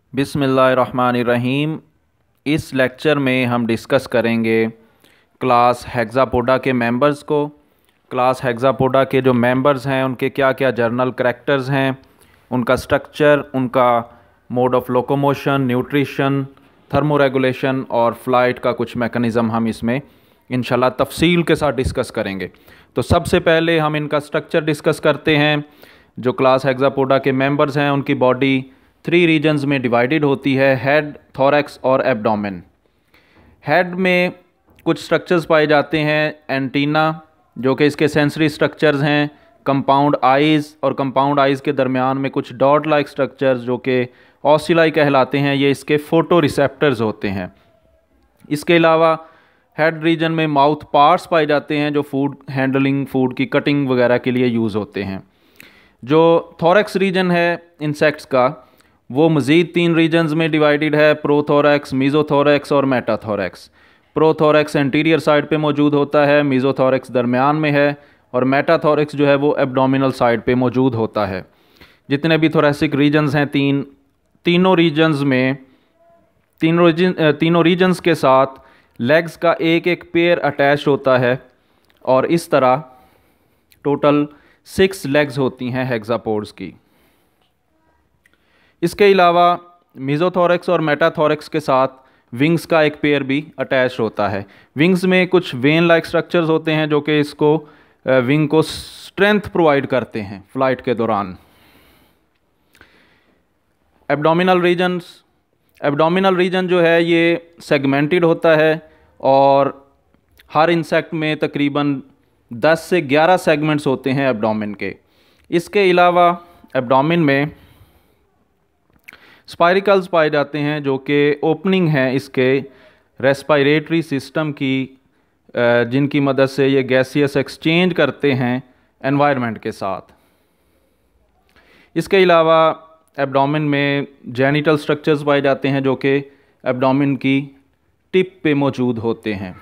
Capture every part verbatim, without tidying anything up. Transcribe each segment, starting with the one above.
बिस्मिल्लाहिर्रहमानिर्रहीम। इस लेक्चर में हम डिस्कस करेंगे क्लास हेक्सापोडा के मेंबर्स को। क्लास हेक्सापोडा के जो मेंबर्स हैं उनके क्या क्या जर्नल करैक्टर्स हैं, उनका स्ट्रक्चर, उनका mode of locomotion, nutrition, thermoregulation और फ्लाइट का कुछ मैकेनिज़्म हम इसमें इंशाल्लाह तफसील के साथ डिस्कस करेंगे। तो सबसे पहले हम इनका स्ट्रक्चर डिस्कस करते हैं। जो क्लास हेक्सापोडा के मेंबर्स हैं उनकी बॉडी थ्री रीजन्स में डिवाइडेड होती है, हेड, थोरैक्स और एब्डोमेन। हेड में कुछ स्ट्रक्चर्स पाए जाते हैं, एंटीना जो कि इसके सेंसरी स्ट्रक्चर्स हैं, कंपाउंड आइज़ और कंपाउंड आइज़ के दरमियान में कुछ डॉट लाइक स्ट्रक्चर्स जो कि ऑसिलाई कहलाते हैं, ये इसके फोटो रिसेप्टर्स होते हैं। इसके अलावा हेड रीजन में माउथ पार्ट्स पाए जाते हैं जो फूड हैंडलिंग, फूड की कटिंग वगैरह के लिए यूज़ होते हैं। जो थोरैक्स रीजन है इंसेक्ट्स का, वो मज़ीद तीन रीजन्स में डिवाइडेड है, प्रोथोरैक्स, मीज़ोथोरैक्स और मेटाथोरैक्स। प्रोथोरैक्स एंटीरियर साइड पे मौजूद होता है, मीज़ोथोरैक्स दरमियान में है और मेटाथोरैक्स जो है वो एब्डोमिनल साइड पे मौजूद होता है। जितने भी थोरैसिक रीजन्स हैं, तीन तीनों रीजन्स में तीनों रीजन तीनों रीजन्स के साथ लेग्स का एक एक पेयर अटैच होता है और इस तरह टोटल सिक्स लेग्स होती हैं हेक्सापोड्स की। इसके अलावा मीज़ोथोरैक्स और मेटाथोरैक्स के साथ विंग्स का एक पेयर भी अटैच होता है। विंग्स में कुछ वेन लाइक स्ट्रक्चर्स होते हैं जो कि इसको विंग को स्ट्रेंथ प्रोवाइड करते हैं फ्लाइट के दौरान। एब्डोमिनल रीजन्स एब्डोमिनल रीजन जो है ये सेगमेंटेड होता है और हर इंसेक्ट में तकरीबन दस से ग्यारह सेगमेंट्स होते हैं एब्डोमेन के। इसके अलावा एब्डोमेन में स्पाइरिकल्स पाए जाते हैं जो कि ओपनिंग है इसके रेस्पिरेटरी सिस्टम की, जिनकी मदद से ये गैसियस एक्सचेंज करते हैं एनवायरनमेंट के साथ। इसके अलावा एब्डोमेन में जेनिटल स्ट्रक्चर्स पाए जाते हैं जो कि एब्डोमेन की टिप पे मौजूद होते हैं।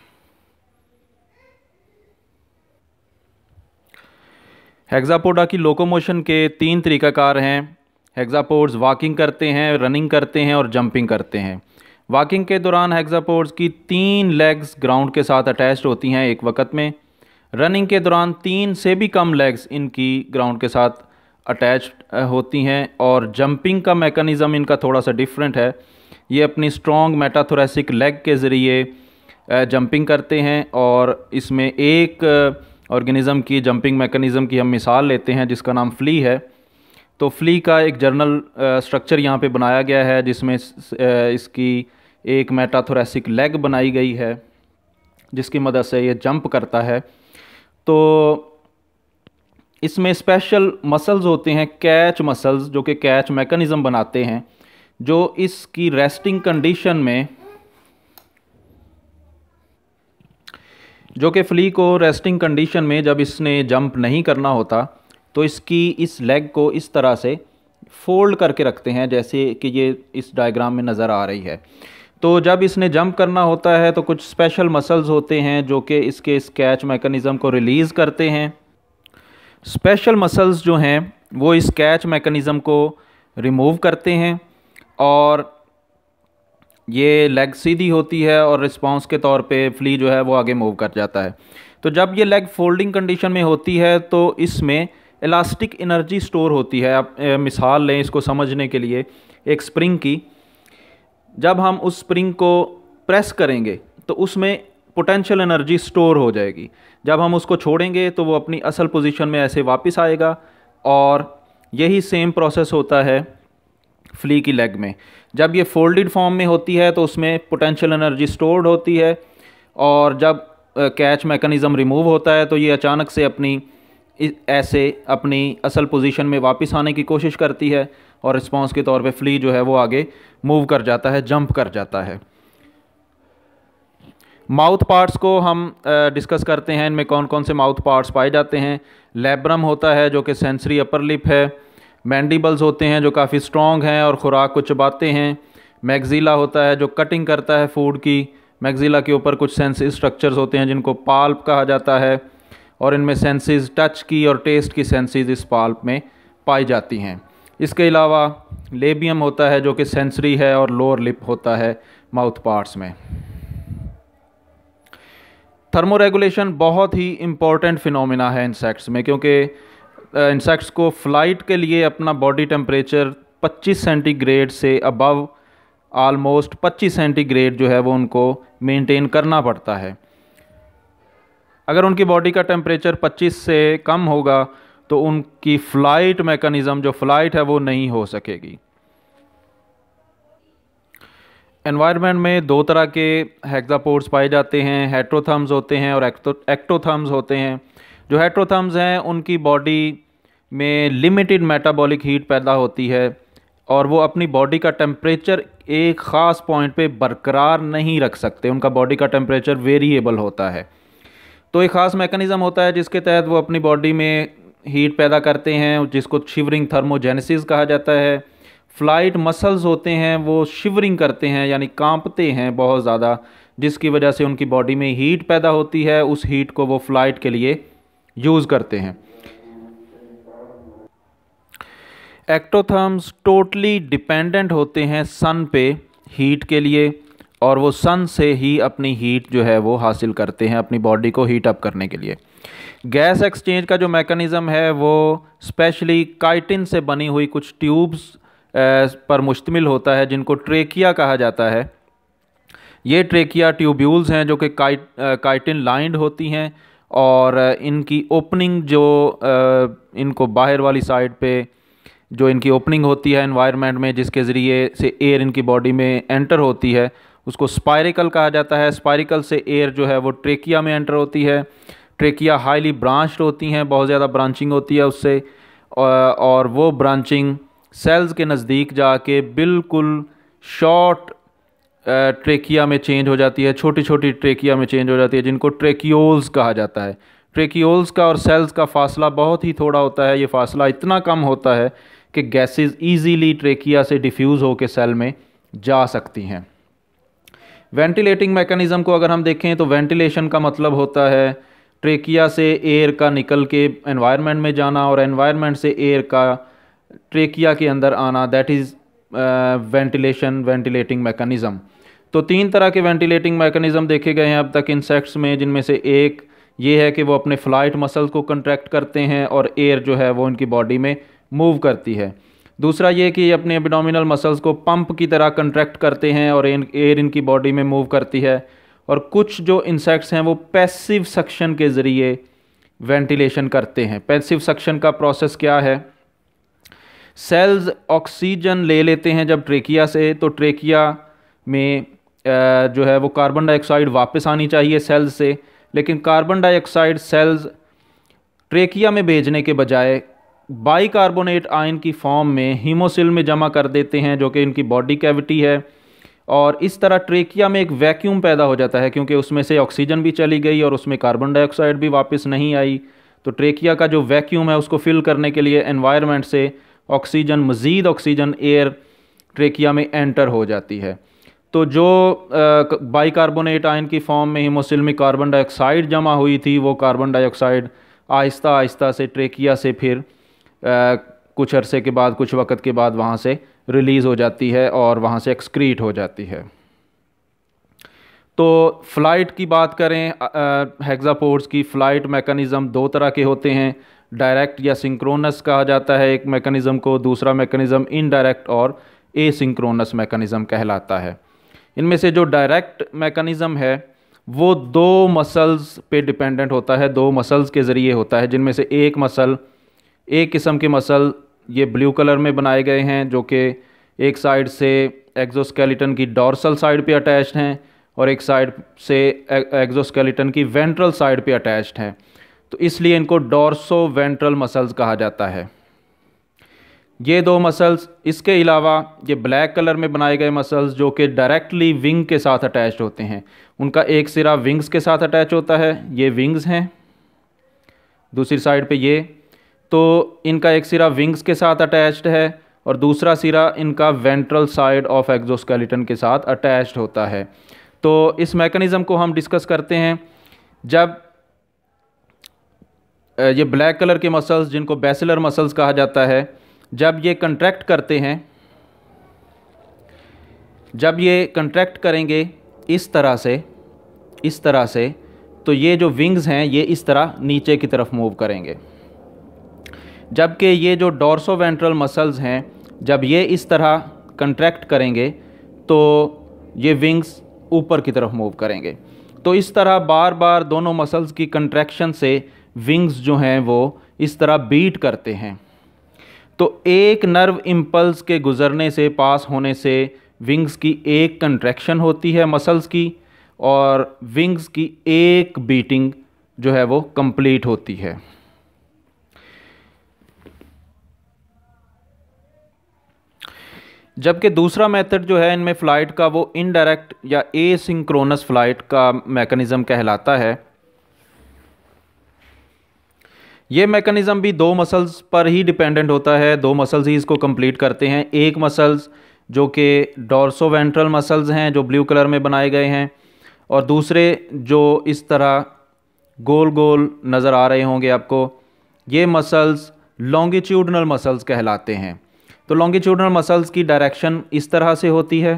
हेक्सापोडा की लोकोमोशन के तीन तरीक़ाकार हैं। हेक्सापोड्स वॉकिंग करते हैं, रनिंग करते हैं और जंपिंग करते हैं। वॉकिंग के दौरान हेक्सापोड्स की तीन लेग्स ग्राउंड के साथ अटैच्ड होती हैं एक वक्त में। रनिंग के दौरान तीन से भी कम लेग्स इनकी ग्राउंड के साथ अटैच्ड होती हैं और जंपिंग का मैकेनिज़्म इनका थोड़ा सा डिफरेंट है। ये अपनी स्ट्रॉन्ग मेटाथोरैसिक लेग के ज़रिए जंपिंग करते हैं और इसमें एक ऑर्गेनिज़म की जंपिंग मैकेनिज़्म की हम मिसाल लेते हैं जिसका नाम फ्ली है। तो फ्ली का एक जर्नल स्ट्रक्चर यहाँ पे बनाया गया है जिसमें इसकी एक मेटाथोरैसिक लेग बनाई गई है जिसकी मदद से ये जंप करता है। तो इसमें स्पेशल मसल्स होते हैं, कैच मसल्स, जो कि कैच मैकेनिज़्म बनाते हैं, जो इसकी रेस्टिंग कंडीशन में जो कि फ्ली को रेस्टिंग कंडीशन में जब इसने जंप नहीं करना होता तो इसकी इस लेग को इस तरह से फोल्ड करके रखते हैं जैसे कि ये इस डायग्राम में नज़र आ रही है। तो जब इसने जंप करना होता है तो कुछ स्पेशल मसल्स होते हैं जो कि इसके इस कैच मैकेनिज़्म को रिलीज़ करते हैं। स्पेशल मसल्स जो हैं वो इस कैच मैकेनिज़्म को रिमूव करते हैं और ये लेग सीधी होती है और रिस्पांस के तौर पे फ्ली जो है वो आगे मूव कर जाता है। तो जब ये लेग फोल्डिंग कंडीशन में होती है तो इसमें इलास्टिक एनर्जी स्टोर होती है। आप मिसाल लें इसको समझने के लिए एक स्प्रिंग की। जब हम उस स्प्रिंग को प्रेस करेंगे तो उसमें पोटेंशियल एनर्जी स्टोर हो जाएगी। जब हम उसको छोड़ेंगे तो वो अपनी असल पोजीशन में ऐसे वापस आएगा और यही सेम प्रोसेस होता है फ्ली की लेग में। जब ये फोल्डेड फॉर्म में होती है तो उसमें पोटेंशियल एनर्जी स्टोर्ड होती है और जब कैच मैकेनिज़्म रिमूव होता है तो ये अचानक से अपनी ऐसे अपनी असल पोजीशन में वापस आने की कोशिश करती है और रिस्पांस के तौर पे फ्ली जो है वो आगे मूव कर जाता है, जंप कर जाता है। माउथ पार्ट्स को हम डिस्कस करते हैं। इनमें कौन कौन से माउथ पार्ट्स पाए जाते हैं। लेब्रम होता है जो कि सेंसरी अपर लिप है। मैंडिबल्स होते हैं जो काफ़ी स्ट्रॉन्ग हैं और ख़ुराक को चबाते हैं। मैग्जिला होता है जो कटिंग करता है फूड की। मैग्जिला के ऊपर कुछ सेंसिस स्ट्रक्चर्स होते हैं जिनको पाल्प कहा जाता है और इनमें सेंसेस टच की और टेस्ट की सेंसेस इस पाल्प में पाई जाती हैं। इसके अलावा लेबियम होता है जो कि सेंसरी है, और लोअर लिप होता है माउथ पार्ट्स में। थर्मोरेगुलेशन बहुत ही इम्पॉर्टेंट फिनोमिना है इंसेक्ट्स में, क्योंकि इंसेक्ट्स को फ्लाइट के लिए अपना बॉडी टेम्परेचर पच्चीस सेंटीग्रेड से अबव आलमोस्ट पच्चीस सेंटीग्रेड जो है वो उनको मेंटेन करना पड़ता है। अगर उनकी बॉडी का टेम्परेचर पच्चीस से कम होगा तो उनकी फ़्लाइट मैकेनिज़्म जो फ़्लाइट है वो नहीं हो सकेगी। एनवायरनमेंट में दो तरह के हेक्सापोड्स पाए जाते हैं, हेट्रोथर्म्स होते हैं और एक्टोथर्म्स होते हैं। जो हेट्रोथर्म्स हैं उनकी बॉडी में लिमिटेड मेटाबॉलिक हीट पैदा होती है और वो अपनी बॉडी का टेम्परेचर एक ख़ास पॉइंट पे बरकरार नहीं रख सकते, उनका बॉडी का टेम्परेचर वेरिएबल होता है। तो एक ख़ास मैकेनिज़्म होता है जिसके तहत वो अपनी बॉडी में हीट पैदा करते हैं, जिसको शिवरिंग थर्मोजेनेसिस कहा जाता है। फ्लाइट मसल्स होते हैं वो शिवरिंग करते हैं यानी कांपते हैं बहुत ज़्यादा, जिसकी वजह से उनकी बॉडी में हीट पैदा होती है। उस हीट को वो फ्लाइट के लिए यूज़ करते हैं। एक्टोथर्म्स टोटली डिपेंडेंट होते हैं सन पे हीट के लिए, और वो सन से ही अपनी हीट जो है वो हासिल करते हैं अपनी बॉडी को हीट अप करने के लिए। गैस एक्सचेंज का जो मैकेनिज़्म है वो स्पेशली काइटिन से बनी हुई कुछ ट्यूब्स पर मुश्तमिल होता है, जिनको ट्रेकिया कहा जाता है। ये ट्रेकिया ट्यूब्यूल्स हैं जो कि काइट काइटिन लाइंड होती हैं, और इनकी ओपनिंग जो इनको बाहर वाली साइड पे जो इनकी ओपनिंग होती है एनवायरनमेंट में, जिसके ज़रिए से एयर इनकी बॉडी में एंटर होती है, उसको स्पायरिकल कहा जाता है। स्पायरिकल से एयर जो है वो ट्रेकिया में एंटर होती है। ट्रेकिया हाईली ब्रांच्ड होती हैं, बहुत ज़्यादा ब्रांचिंग होती है उससे, और वो ब्रांचिंग सेल्स के नज़दीक जाके बिल्कुल शॉर्ट ट्रेकिया में चेंज हो जाती है, छोटी छोटी ट्रेकिया में चेंज हो जाती है, जिनको ट्रेकियोल्स कहा जाता है। ट्रेकियोल्स का और सेल्स का फासला बहुत ही थोड़ा होता है। ये फासला इतना कम होता है कि गैसेस इजीली ट्रेकिया से डिफ्यूज़ होकर सेल में जा सकती हैं। वेंटिलेटिंग मैकेनिज़्म को अगर हम देखें तो वेंटिलेशन का मतलब होता है ट्रेकिया से एयर का निकल के एनवायरनमेंट में जाना, और एनवायरनमेंट से एयर का ट्रेकिया के अंदर आना, that is ventilation, ventilating mechanism. तो तीन तरह के वेंटिलेटिंग मैकेनिज़्म देखे गए हैं अब तक इंसेक्ट्स में, जिनमें से एक ये है कि वो अपने फ्लाइट मसल्स को कंट्रैक्ट करते हैं और एयर जो है वो उनकी बॉडी में मूव करती है। दूसरा ये कि ये अपने एब्डोमिनल मसल्स को पंप की तरह कंट्रैक्ट करते हैं और एयर इनकी बॉडी में मूव करती है। और कुछ जो इंसेक्ट्स हैं वो पैसिव सक्शन के ज़रिए वेंटिलेशन करते हैं। पैसिव सक्शन का प्रोसेस क्या है? सेल्स ऑक्सीजन ले लेते हैं जब ट्रेकिया से, तो ट्रेकिया में जो है वो कार्बन डाइऑक्साइड वापस आनी चाहिए सेल्स से, लेकिन कार्बन डाइऑक्साइड सेल्स ट्रेकिया में भेजने के बजाय बाइकार्बोनेट आयन की फॉर्म में हीमोसिल में जमा कर देते हैं, जो कि इनकी बॉडी कैविटी है। और इस तरह ट्रेकिया में एक वैक्यूम पैदा हो जाता है, क्योंकि उसमें से ऑक्सीजन भी चली गई और उसमें कार्बन डाइऑक्साइड भी वापस नहीं आई। तो ट्रेकिया का जो वैक्यूम है उसको फिल करने के लिए एनवायरनमेंट से ऑक्सीजन, मज़ीद ऑक्सीजन एयर ट्रेकिया में एंटर हो जाती है। तो जो बाइकार्बोनेट आयन की फॉर्म में हीमोसिल में कार्बन डाइऑक्साइड जमा हुई थी, वो कार्बन डाइऑक्साइड आहिस्ता आहिस्ता से ट्रेकिया से फिर आ, कुछ अरसे के बाद, कुछ वक्त के बाद वहाँ से रिलीज़ हो जाती है और वहाँ से एक्सक्रीट हो जाती है। तो फ़्लाइट की बात करें, हेक्सापोड्स की फ़्लाइट मैकेनिज़्म दो तरह के होते हैं। डायरेक्ट या सिंक्रोनस कहा जाता है एक मैकेनिज़्म को, दूसरा मैकेनिज़्म इनडायरेक्ट और एसिंक्रोनस मैकेनिज़्म कहलाता है। इनमें से जो डायरेक्ट मैकेनिज़्म है वो दो मसल्स पे डिपेंडेंट होता है, दो मसल्स के ज़रिए होता है, जिनमें से एक मसल, एक किस्म के मसल ये ब्लू कलर में बनाए गए हैं, जो कि एक साइड से एक्सोस्केलेटन की डॉर्सल साइड पे अटैच्ड हैं और एक साइड से एक्सोस्केलेटन की वेंट्रल साइड पे अटैच्ड हैं। तो इसलिए इनको डॉर्सो वेंट्रल मसल्स कहा जाता है, ये दो मसल्स। इसके अलावा ये ब्लैक कलर में बनाए गए मसल्स जो कि डायरेक्टली विंग के साथ अटैच्ड होते हैं, उनका एक सिरा विंग्स के साथ अटैच होता है, ये विंग्स हैं। दूसरी साइड पे ये, तो इनका एक सिरा विंग्स के साथ अटैच्ड है और दूसरा सिरा इनका वेंट्रल साइड ऑफ एक्सोस्केलेटन के साथ अटैच्ड होता है। तो इस मैकेनिज़्म को हम डिस्कस करते हैं जब ये ब्लैक कलर के मसल्स, जिनको बेसिलर मसल्स कहा जाता है, जब ये कंट्रैक्ट करते हैं, जब ये कंट्रैक्ट करेंगे इस तरह से, इस तरह से, तो ये जो विंग्स हैं ये इस तरह नीचे की तरफ मूव करेंगे। जबकि ये जो डॉर्सोवेंट्रल मसल्स हैं, जब ये इस तरह कंट्रैक्ट करेंगे तो ये विंग्स ऊपर की तरफ मूव करेंगे। तो इस तरह बार बार दोनों मसल्स की कंट्रैक्शन से विंग्स जो हैं वो इस तरह बीट करते हैं। तो एक नर्व इम्पल्स के गुज़रने से, पास होने से विंग्स की एक कंट्रैक्शन होती है मसल्स की, और विंग्स की एक बीटिंग जो है वो कंप्लीट होती है। जबकि दूसरा मेथड जो है इनमें फ़्लाइट का, वो इनडायरेक्ट या एसिंक्रोनस फ़्लाइट का मैकेनिज़्म कहलाता है। ये मैकेनिज़्म भी दो मसल्स पर ही डिपेंडेंट होता है, दो मसल्स ही इसको कंप्लीट करते हैं। एक मसल्स जो कि डॉर्सोवेंट्रल मसल्स हैं जो ब्लू कलर में बनाए गए हैं, और दूसरे जो इस तरह गोल गोल नज़र आ रहे होंगे आपको, ये मसल्स लॉन्गिट्यूडनल मसल्स कहलाते हैं। तो लॉन्गिट्यूडनल मसल्स की डायरेक्शन इस तरह से होती है,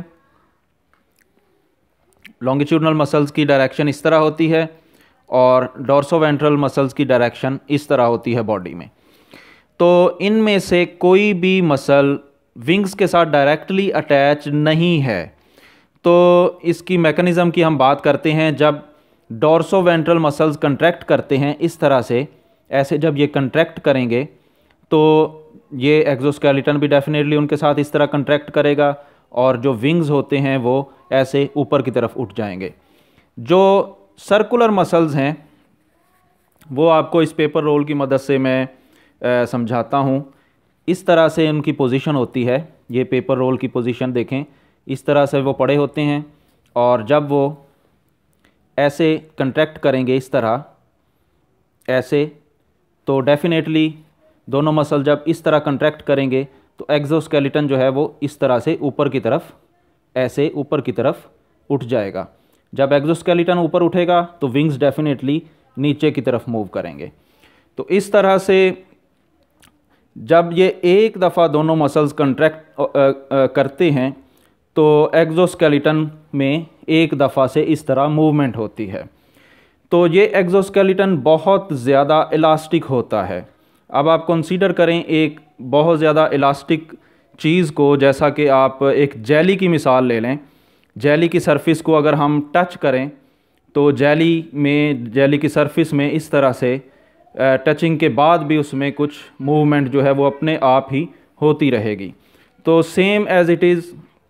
लॉन्गिट्यूडनल मसल्स की डायरेक्शन इस तरह होती है, और डॉर्सोवेंट्रल मसल्स की डायरेक्शन इस तरह होती है बॉडी में। तो इनमें से कोई भी मसल विंग्स के साथ डायरेक्टली अटैच नहीं है। तो इसकी मैकेनिज़्म की हम बात करते हैं। जब डॉर्सोवेंट्रल मसल्स कंट्रैक्ट करते हैं इस तरह से, ऐसे जब ये कंट्रैक्ट करेंगे तो ये एक्सोस्केलेटन भी डेफिनेटली उनके साथ इस तरह कंट्रैक्ट करेगा, और जो विंग्स होते हैं वो ऐसे ऊपर की तरफ उठ जाएंगे। जो सर्कुलर मसल्स हैं वो आपको इस पेपर रोल की मदद से मैं आ, समझाता हूँ। इस तरह से उनकी पोजीशन होती है। ये पेपर रोल की पोजीशन देखें, इस तरह से वो पड़े होते हैं, और जब वो ऐसे कंट्रैक्ट करेंगे इस तरह, ऐसे, तो डेफिनेटली दोनों मसल जब इस तरह कंट्रैक्ट करेंगे तो एक्सोस्केलेटन जो है वो इस तरह से ऊपर की तरफ, ऐसे ऊपर की तरफ उठ जाएगा। जब एक्सोस्केलेटन ऊपर उठेगा तो विंग्स डेफिनेटली नीचे की तरफ मूव करेंगे। तो इस तरह से जब ये एक दफ़ा दोनों मसल्स कंट्रैक्ट करते हैं तो एक्सोस्केलेटन में एक दफ़ा से इस तरह मूवमेंट होती है। तो ये एक्सोस्केलेटन बहुत ज़्यादा इलास्टिक होता है। अब आप कंसीडर करें एक बहुत ज़्यादा इलास्टिक चीज़ को, जैसा कि आप एक जेली की मिसाल ले लें। जेली की सरफेस को अगर हम टच करें तो जेली में, जेली की सरफेस में इस तरह से टचिंग के बाद भी उसमें कुछ मूवमेंट जो है वो अपने आप ही होती रहेगी। तो सेम एज़ इट इज़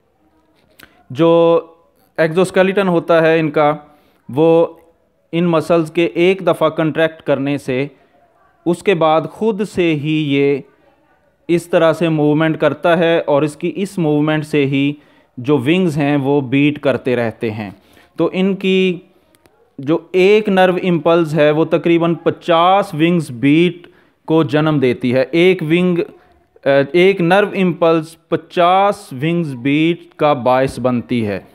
जो एक्सोस्केलेटन होता है इनका, वो इन मसल्स के एक दफ़ा कंट्रैक्ट करने से उसके बाद खुद से ही ये इस तरह से मूवमेंट करता है, और इसकी इस मूवमेंट से ही जो विंग्स हैं वो बीट करते रहते हैं। तो इनकी जो एक नर्व इम्पल्स है वो तकरीबन पचास विंग्स बीट को जन्म देती है। एक विंग, एक नर्व इम्पल्स पचास विंग्स बीट का बायस बनती है।